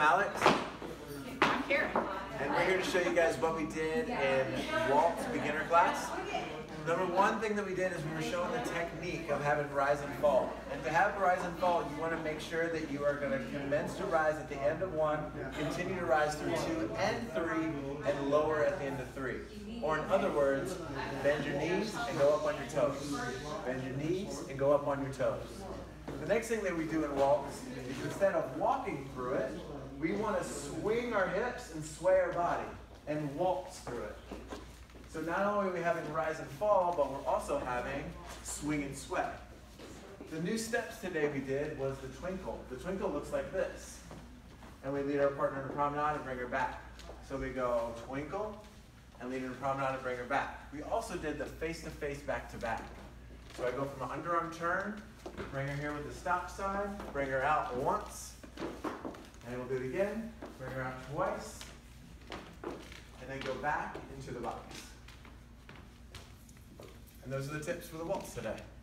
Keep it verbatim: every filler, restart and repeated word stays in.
Alex. I'm Karen. And we're here to show you guys what we did in waltz beginner class. Number one thing that we did is we were showing the technique of having rise and fall. And to have rise and fall, you want to make sure that you are going to commence to rise at the end of one, continue to rise through two and three, and lower at the end of three. Or in other words, bend your knees and go up on your toes. Bend your knees and go up on your toes. The next thing that we do in waltz is instead of walking through it, we want to swing our hips and sway our body and waltz through it. So not only are we having rise and fall, but we're also having swing and sway. The new steps today we did was the twinkle. The twinkle looks like this. And we lead our partner in a promenade and bring her back. So we go twinkle and lead her in a promenade and bring her back. We also did the face-to-face back-to-back. So I go from an underarm turn, bring her here with the stop sign, bring her out once, and we'll do it again, bring her out twice, and then go back into the box. And those are the tips for the waltz today.